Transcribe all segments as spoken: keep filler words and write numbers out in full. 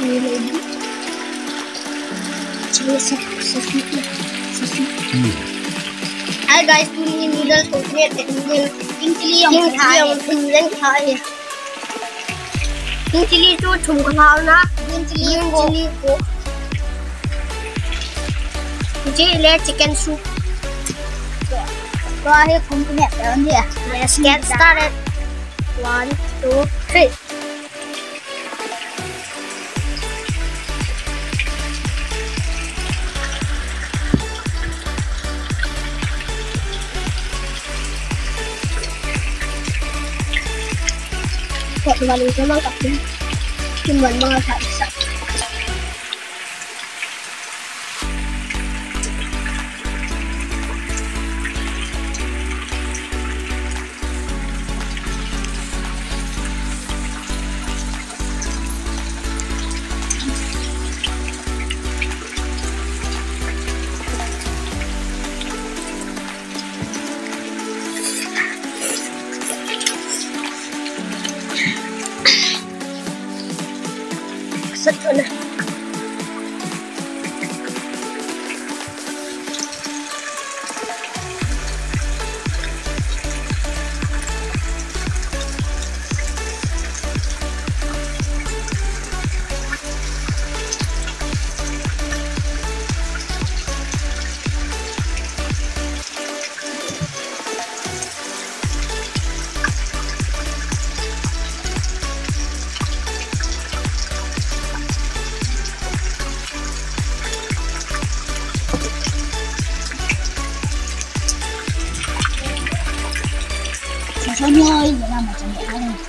Hi guys, ini noodles chocolate noodles pink chili yang pink len khai pink chili tu chum khao na green chili chili ko chili le chicken soup so I have come to net down here. Let's get started. One, two, three. Kok kembali sama tapi cuma banget bisa. Sana. Cho nhơi để làm một trong những này.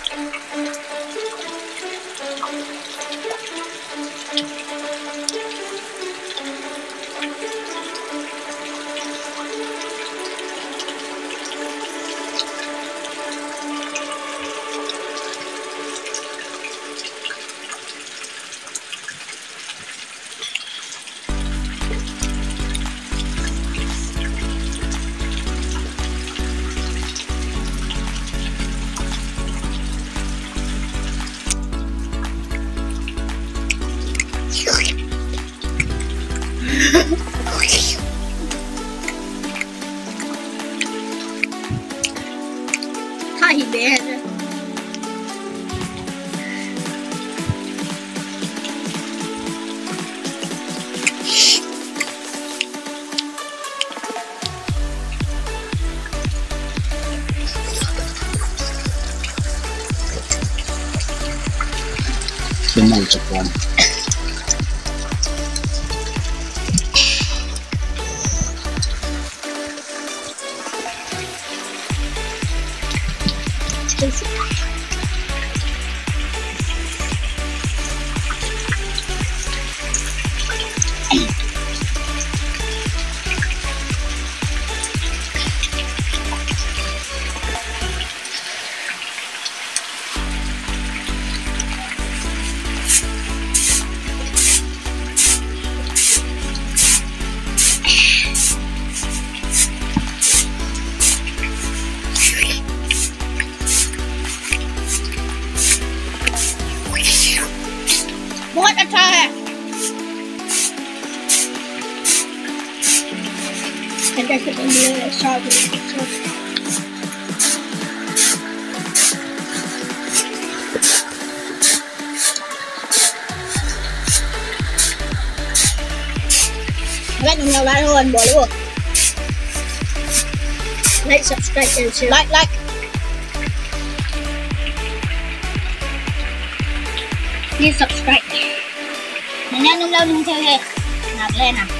Hi there. Semua cepat. बहुत अच्छा है। Like nhau lại hơn bỏ luôn. Like, subscribe and share. Like, like. Please subscribe. Mình đang nung lâu nung theo đây. Nạp lên nào.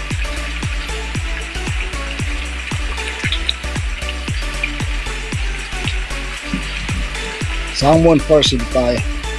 Someone person buy.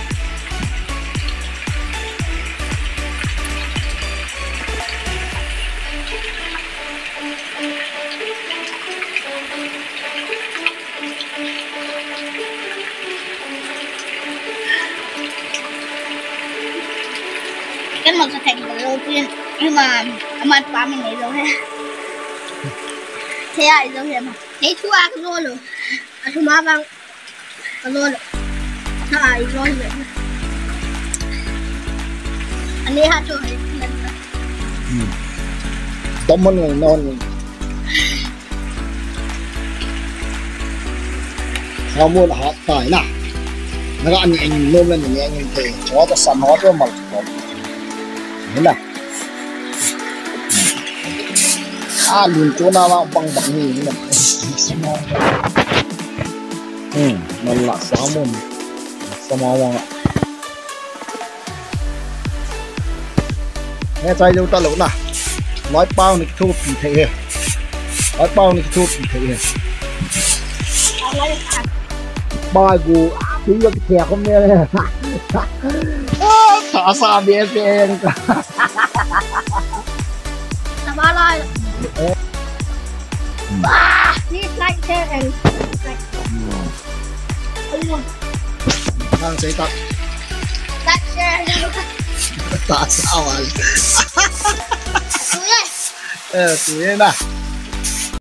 Cái một sẽ thành đầu tiên nhưng mà mà quá mình lấy dấu hết thế ai dấu hết mà thế thua cái luôn rồi à thua má văng cái luôn rồi sao ai rồi vậy อันนี้ฮะจุยต้มมันนอนข้าวมูลหอตายนะแล้วก็อันนี้เองนุ่มเลยอย่างเงี้ยเองเทชอบจะสั่นหอตัวมันเห็นไหมอ่าลุนตัวน่าว่าบังบังนี่นี่มันสมองอืมมันละสามมุนสมองว่างอ่ะแน่ใจดูตลกนะร้อยเป้านี่ทูบผีเทร้อยเป้านี่ทูบผีเทอะไรค่ะบ้ากูที่ยกแขกคนเนี้ยเลยขาซาเบียเองสบายเลยว้านี่ไลค์แชร์แอนด์นั่งใส่ตักไลค์แชร์แล้วก็ตาสาวอะไรดูเลยเออสวยนะ